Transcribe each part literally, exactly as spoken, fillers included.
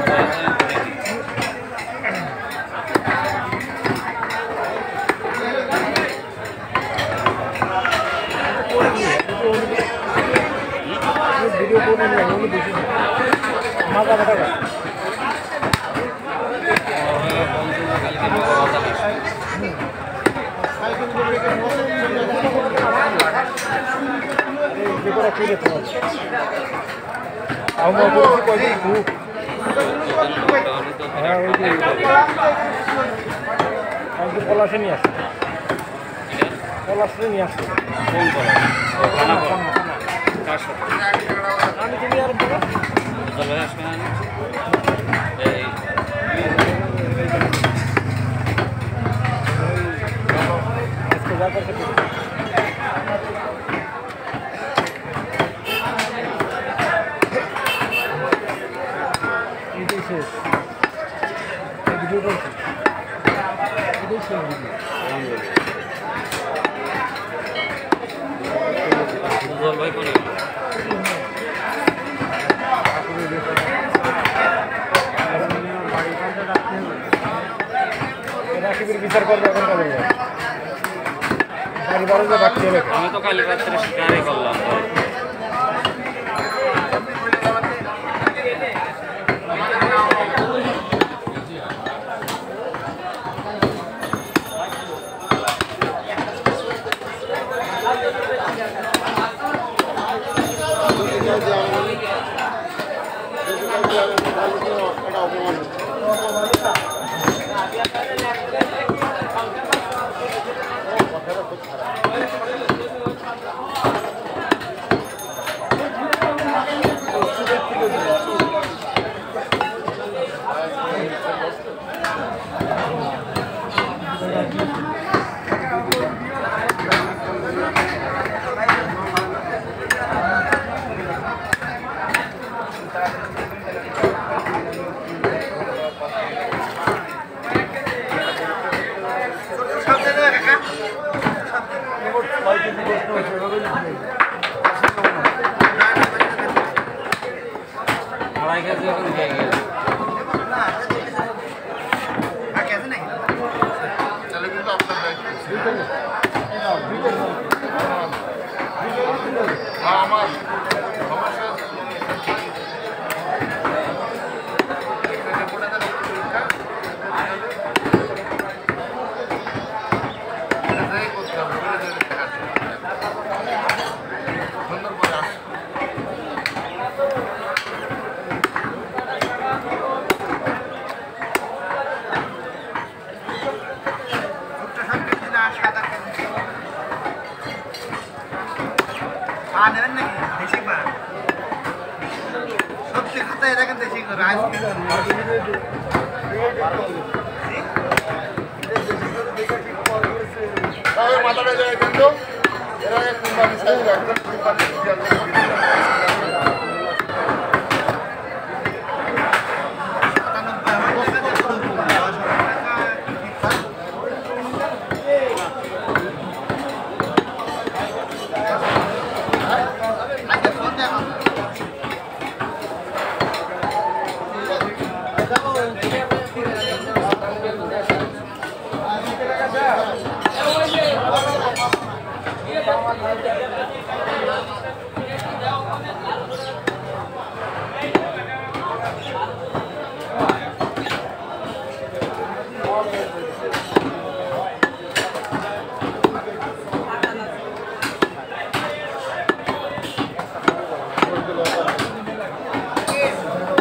video করে নিয়ে আমি দেখি মাথা ব্যথা করে যেটা কি দেখো আমরা বলছি কই খুব হ্যাঁ ওই যে আমি পলাশে নিয়ে আসি পলাশে নিয়ে আসি কোন পলাশ কার সাথে আমি তুমি আর বলো চলো আসবেন এই আজকে যা করতে এই শেষ এই ভিডিও করছি এই শেষ ভিডিও ভাই কোন বিচার করবে এখন কবে আমি তো কালী রাত্রে শিকারই করলাম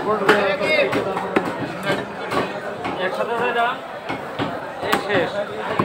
একসাথে হয়ে যান এই শেষ